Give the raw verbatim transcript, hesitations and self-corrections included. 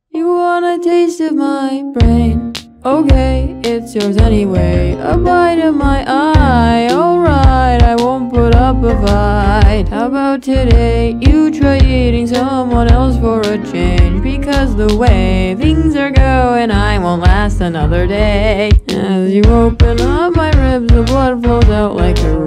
You want a taste of my brain? Okay, it's yours anyway. A bite of my eye. Alright, I won't put up a fight. How about today you try eating someone else for a change? Because the way things are going, I won't last another day. As you open up my ribs, the blood flows out like a